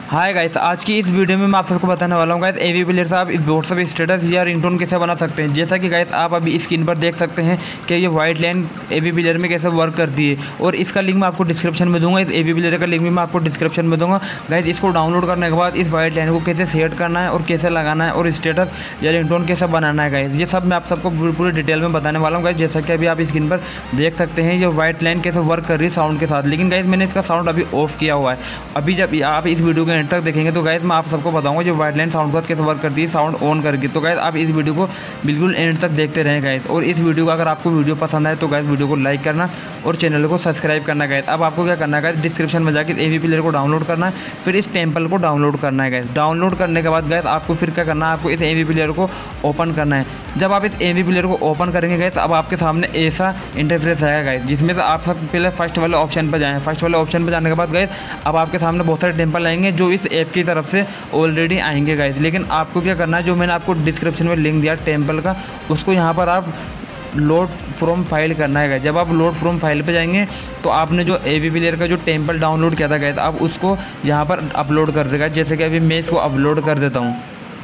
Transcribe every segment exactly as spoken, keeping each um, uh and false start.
Hi guys, आज की इस वीडियो में मैं आप सबको बताने वाला हूँ गाइस एवी प्लेयर से आप इस व्हाट्सएप स्टेटस या रिंगटोन कैसे बना सकते हैं। जैसा कि गाइस आप अभी स्क्रीन पर देख सकते हैं कि ये वाइट लाइन एवी प्लेयर में कैसे वर्क करती है और इसका लिंक मैं आपको डिस्क्रिप्शन में दूंगा। इस एवी प्लेयर का लिंक भी मैं आपको डिस्क्रिप्शन में दूंगा। गाइस इसको डाउनलोड करने के बाद इस वाइट लाइन को कैसे सेट करना है और कैसे लगाना है और स्टेटस या रिंगटोन कैसे बनाना है गाइस, ये सब मैं आप सबको पूरी डिटेल में बताने वाला हूँ गाइस। जैसा कि अभी आप स्क्रीन पर देख सकते हैं ये वाइट लाइन कैसे वर्क कर रही है साउंड के साथ। लेकिन गाइस मैंने इसका साउंड अभी ऑफ किया हुआ है। अभी जब आप इस वीडियो के एंड तक देखेंगे तो गाइस मैं आप सबको बताऊंगा जो वाइट लाइन साउंड के साथ कैसे वर्क करती है साउंड ऑन करके। तो गाइस आप इस वीडियो को बिल्कुल एंड तक देखते रहें गाइस। और इस वीडियो को अगर आपको वीडियो पसंद आए तो गाइस वीडियो को लाइक करना और चैनल को सब्सक्राइब करना गाइस। अब आपको क्या करना है गाइस, डिस्क्रिप्शन में जाकर एवी प्लेयर को डाउनलोड करना है, फिर इस टेम्पल को डाउनलोड करना है गाइस। डाउनलोड करने के बाद गाइस आपको फिर क्या करना है, आपको इस एवी प्लेयर को ओपन करना है। जब आप इस एवी प्लेयर को ओपन करेंगे गाइस अब आपके सामने ऐसा इंटरफेस आएगा गाइस, जिसमें से आप सब पहले फर्स्ट वाले ऑप्शन पर जाएं। फर्स्ट वाले ऑप्शन पर जाने के बाद गाइस अब आपके सामने बहुत सारे टेम्पल आएंगे जो इस ऐप की तरफ से ऑलरेडी आएंगे गाइस। लेकिन आपको क्या करना है, जो मैंने आपको डिस्क्रिप्शन में लिंक दिया टेम्पल का, उसको यहाँ पर आप लोड फ्रॉम फाइल करना है गाइस। जब आप लोड फ्रॉम फाइल पे जाएंगे तो आपने जो एवी प्लेयर का जो टेम्पल डाउनलोड किया था गाइस आप उसको यहाँ पर अपलोड कर देगा। जैसे कि अभी मैं इसको अपलोड कर देता हूँ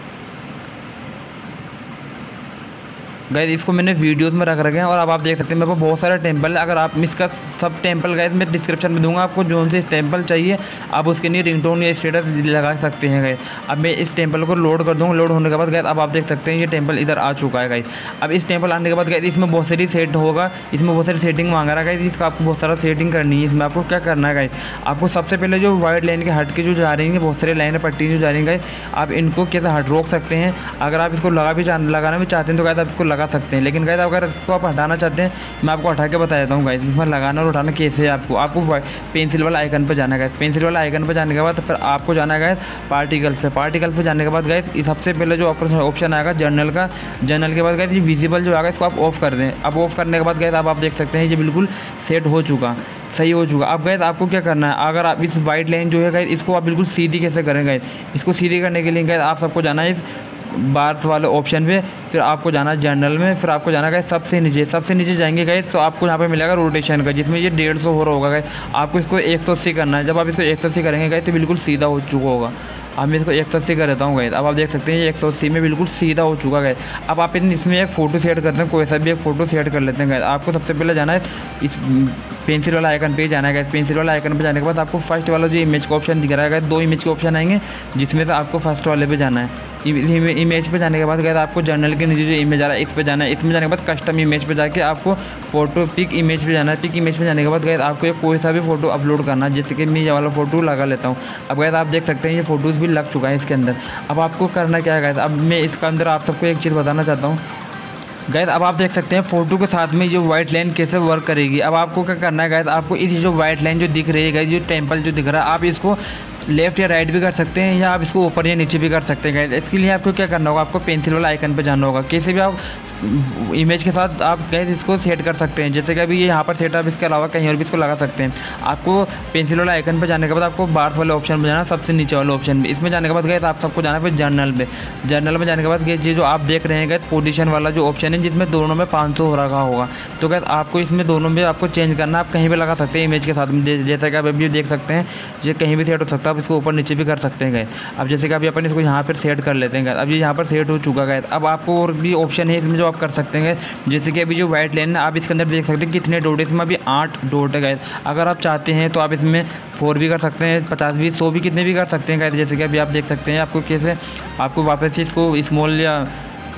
गाइस। इसको मैंने वीडियोस में रख रखे हैं और अब आप देख सकते हैं मेरे पास बहुत सारे टेम्पल है। अगर आप इसका सब टेम्पल गाइस मैं डिस्क्रिप्शन में दूंगा, आपको जो से टेम्पल चाहिए आप उसके लिए रिंगटोन या स्टेटस लगा सकते हैं गाइस। अब मैं इस टेम्पल को लोड कर दूँगा। लोड होने के बाद गाइस अब आप देख सकते हैं ये टेम्पल इधर आ चुका है गाइस। अब इस टेम्पल आने के बाद गाइस इसमें बहुत सारी सेट होगा, इसमें बहुत सारी सेटिंग मांग रहा है गाइस। इसका आपको बहुत सारा सेटिंग करनी है। इसमें आपको क्या करना है गाइस, आपको सबसे पहले जो वाइट लाइन के हट के जो जा रही है बहुत सारी लाइनें पट्टी जो जा रही है गाइस, आप इनको कैसे हट रोक सकते हैं। अगर आप इसको लगा भी लगाना भी चाहते हैं तो गाइस आप इसको लगा सकते हैं। लेकिन गाइस अगर इसको आप हटाना चाहते हैं मैं आपको हटा के बता देता हूँ गाइस। इसमें लगाना और उठाना कैसे है। आपको आपको पेंसिल वाला आइकन पर जाना है गाइस। पेंसिल वाला आइकन पर जाने के बाद फिर आपको जाना है गाइस पार्टिकल्स पे। पार्टिकल्स पे जाने के बाद गाइस सबसे पहले जो ऑप्शन आएगा जर्नल का, जर्नल के बाद गाइस ये विजिबल जो आएगा इसको आप ऑफ कर दें। अब ऑफ करने के बाद गाइस अब आप देख सकते हैं ये बिल्कुल सेट हो चुका, सही हो चुका। अब गाइस आपको क्या करना है, अगर आप इस वाइट लाइन जो है गाइस इसको आप बिल्कुल सीधी कैसे करें गाइस, इसको सीधी करने के लिए गाइस आप सबको जाना है इस बार्स वाले ऑप्शन पे, फिर आपको जाना है जर्नल में, फिर आपको जाना है सबसे नीचे। सबसे नीचे जाएंगे गाइस तो आपको यहाँ पे मिलेगा रोटेशन का, जिसमें ये डेढ़ सौ हो रहा होगा गाइस। आपको इसको एक सौ अस्सी करना है। जब आप इसको एक सौ अस्सी करेंगे गाइस तो बिल्कुल सीधा हो चुका होगा। अब मैं इसको एक सौ अस्सी कर देता हूँ गाइस। अब आप देख सकते हैं ये एक सौ अस्सी में बिल्कुल सीधा हो चुका है। अब आप इसमें एक फ़ोटो सेट करते हैं, कोई सा भी एक फ़ोटो सेट कर लेते हैं गाइस। आपको सबसे पहले जाना है इस पेंसिल वाला आइकन पे जाना है गाइस। पेंसिल वाला आइकन पे जाने के बाद आपको फर्स्ट वाला जो इमेज का ऑप्शन दिख रहा है गाइस, दो इमेज के ऑप्शन आएंगे जिसमें से आपको फर्स्ट वाले पे जाना है। इमेज पे जाने के बाद गाइस आपको जर्नल के नीचे जो इमेज आ रहा है इस पे जाना है। इसमें जाने के बाद कस्टम इमेज पे जाके आपको फोटो पिक इमेज पे जाना है। पिक इमेज पे जाने के बाद गाइस आपको एक कोई सा भी फोटो अपलोड करना है, जैसे कि मैं ये वाला फोटो लगा लेता हूँ। अब गाइस आप देख सकते हैं ये फोटोज़ भी लग चुका है इसके अंदर। अब आपको करना क्या है गाइस, अब मैं इसका अंदर आप सबको एक चीज़ बताना चाहता हूँ गाइस। अब आप देख सकते हैं फोटो के साथ में जो वाइट लाइन कैसे वर्क करेगी। अब आपको क्या करना है गाइस, आपको इस जो वाइट लाइन जो दिख रही है गाइस, जो टेम्पल जो दिख रहा है, आप इसको लेफ्ट या राइट भी कर सकते हैं या आप इसको ऊपर या नीचे भी कर सकते हैं गाइस। इसके लिए आपको क्या करना होगा, आपको पेंसिल वाला आइकन पे जाना होगा। कैसे भी आप इमेज के साथ आप गाइस इसको सेट कर सकते हैं, जैसे कि अभी ये यहाँ पर सेट आप इसके अलावा कहीं और भी इसको लगा सकते हैं। आपको पेंसिल वाला आइकन पे जाने के बाद आपको बार्स वाले ऑप्शन पे जाना, सबसे नीचे वाले ऑप्शन पे। इसमें जाने के बाद गाइस आप सबको जाना फिर जर्नल पे। जर्नल में जाने के बाद ये जो आप देख रहे हैं गाइस पोजीशन वाला जो ऑप्शन है जिसमें दोनों में पाँच सौ हो रखा होगा, तो गाइस आपको इसमें दोनों में आपको चेंज करना। आप कहीं भी लगा सकते हैं इमेज के साथ में, जैसा कि आप अभी देख सकते हैं ये कहीं भी सेट हो सकता है। आप इसको ऊपर नीचे भी कर सकते हैं गाइस। अब जैसे कि अभी अपन इसको यहाँ पर सेट कर लेते हैं गाइस। अब ये यहाँ पर सेट हो चुका गाइस। अब आपको और भी ऑप्शन है इसमें जो आप कर सकते हैं, जैसे कि अभी जो वाइट लाइन है आप इसके अंदर देख सकते हैं कितने डॉट है। इसमें अभी आठ डॉट है गाइस। अगर आप चाहते हैं तो आप इसमें फोर भी कर सकते हैं, पचास भी, सौ भी, कितने भी कर सकते हैं गाइस। जैसे कि अभी आप देख सकते हैं आपको कैसे आपको वापस से इसको स्मॉल या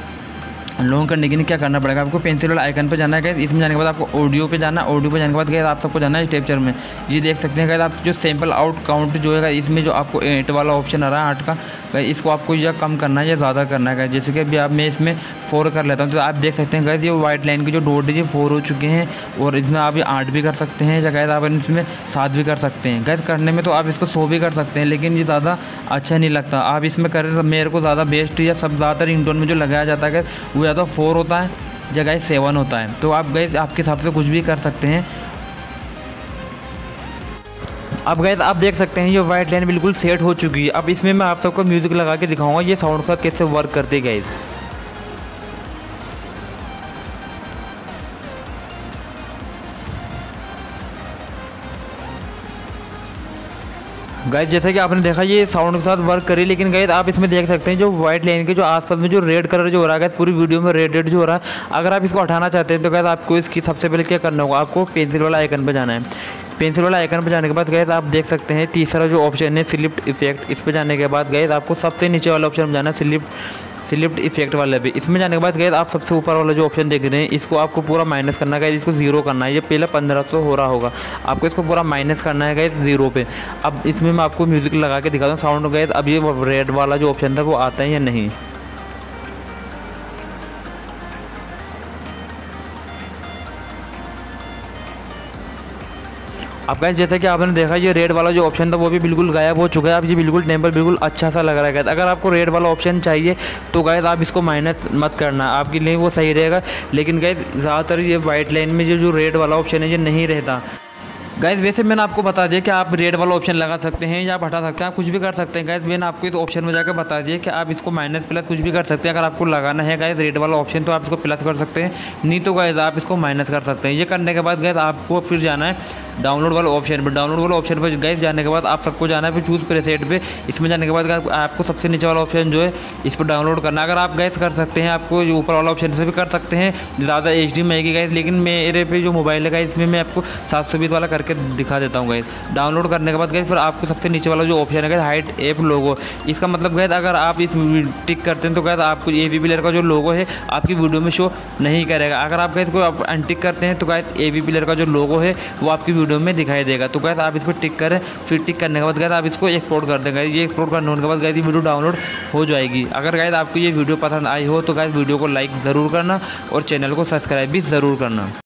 लॉन्ग करने के लिए क्या करना पड़ेगा, आपको पेंसिल वाला आइकन पे जाना है गाइस। इसमें जाने के बाद आपको ऑडियो पे जाना है। ऑडियो पे जाने के बाद गाइस आप सबको जाना है कैप्चर में। ये देख सकते हैं गाइस आप जो सैंपल आउट काउंट जो है इसमें जो आपको एट वाला ऑप्शन आ रहा है आठ का गाइस, इसको आपको या कम करना है या ज़्यादा करना है गाइस। जैसे कि अभी आप मैं इसमें फोर कर लेता हूँ तो आप देख सकते हैं गाइस ये वाइट लाइन की जो डॉट है ये फोर हो चुके हैं। और इसमें आप ये आठ भी कर सकते हैं या गाइस आप इसमें सात भी कर सकते हैं गाइस। करने में तो आप इसको सौ भी कर सकते हैं, लेकिन ये ज़्यादा अच्छा नहीं लगता। आप इसमें करें मेरे को ज़्यादा बेस्ट या सब ज़्यादा रिंगटोन में जो लगाया जाता है वो ज़्यादा फोर होता है या गाइस सेवन होता है। तो आप गाइस आपके हिसाब से कुछ भी कर सकते हैं। अब गाइस आप देख सकते हैं ये वाइट लाइन बिल्कुल सेट हो चुकी है। अब इसमें मैं आप सबको म्यूज़िक लगा के दिखाऊंगा ये साउंड का कैसे वर्क करते हैं गाइस। गाइस जैसे कि आपने देखा ये साउंड के साथ वर्क करी, लेकिन गाइस आप इसमें देख सकते हैं जो व्हाइट लाइन के जो आसपास में जो रेड कलर जो हो रहा है, पूरी वीडियो में रेड रेड जो हो रहा है, अगर आप इसको हटाना चाहते हैं तो गाइस आपको इसकी सबसे पहले क्या करना होगा, आपको पेंसिल वाला आइकन पर जाना है। पेंसिल वाला आइकन पर जाने के बाद गाइस आप देख सकते हैं तीसरा जो ऑप्शन है स्लिप्ड इफेक्ट, इस पर जाने के बाद गाइस आपको सबसे नीचे वाला ऑप्शन में जाना है स्लिप्ड स्लिप्ड इफेक्ट वाले पे। इसमें जाने के बाद गाइस आप सबसे ऊपर वाला जो ऑप्शन देख रहे हैं इसको आपको पूरा माइनस करना है गाइस, इसको जीरो करना है। ये पहले पंद्रह सौ हो रहा होगा, आपको इसको पूरा माइनस करना है गाइस जीरो पे। अब इसमें मैं आपको म्यूजिक लगा के दिखाता हूँ साउंड गाइस, अब ये रेड वाला जो ऑप्शन था वो आता है या नहीं। अब गाइस जैसा कि आपने देखा ये रेड वाला जो ऑप्शन था वो भी बिल्कुल गायब हो चुका है। अब ये बिल्कुल टेम्पल बिल्कुल अच्छा सा लग रहा है गाइस। अगर आपको रेड वाला ऑप्शन चाहिए तो गाइस आप इसको माइनस मत करना, आपके लिए वो सही रहेगा। लेकिन गाइस ज़्यादातर ये वाइट लाइन में जो जो रेड वाला ऑप्शन है ये नहीं रहता गाइस। वैसे मैंने आपको बता दिया कि आप रेड वाला ऑप्शन लगा सकते हैं या आप हटा सकते हैं, आप कुछ भी कर सकते हैं गाइस। मैंने आपको इस ऑप्शन में जाकर बता दिया कि आप इसको माइनस प्लस कुछ भी कर सकते हैं। अगर आपको लगाना है गाइस रेड वाला ऑप्शन तो आप इसको प्लस कर सकते हैं, नहीं तो गाइस आप इसको माइनस कर सकते हैं। ये करने के बाद गाइस आपको फिर जाना है डाउनलोड वाला ऑप्शन पर। डाउनलोड वाला ऑप्शन पर गाइस जाने के बाद आप सबको जाना है फिर चूज़ प्रीसेट पे। इसमें जाने के बाद आपको सबसे नीचे वाला ऑप्शन जो है इस पर डाउनलोड करना। अगर आप गाइस कर सकते हैं, आपको जो ऊपर वाला ऑप्शन से भी कर सकते हैं, ज़्यादा एच डी में आएगी गाइस। लेकिन मेरे पे जो मोबाइल है गाइस इसमें मैं आपको सात सौ बीस वाला करके दिखा देता हूँ गाइस। डाउनलोड करने के बाद गाइस फिर आपको सबसे नीचे वाला जो ऑप्शन है गाइस हाइड ऐप लोगो, इसका मतलब गाइस अगर आप इस टिक करते हैं तो गाइस आपको ए वी प्लेयर का जो लोगो है आपकी वीडियो में शो नहीं करेगा। अगर आप गाइस को अनटिक करते हैं तो गाइस ए वी प्लेयर का जो लोगो है वो आपकी वीडियो में दिखाई देगा। तो गाइस आप इसको टिक करें, फिर टिक करने के बाद गाइस आप इसको एक्सपोर्ट कर देंगे। ये एक्सपोर्ट करने के बाद गाइस ये वीडियो डाउनलोड हो जाएगी। अगर गाइस आपको ये वीडियो पसंद आई हो तो गाइस वीडियो को लाइक ज़रूर करना और चैनल को सब्सक्राइब भी ज़रूर करना।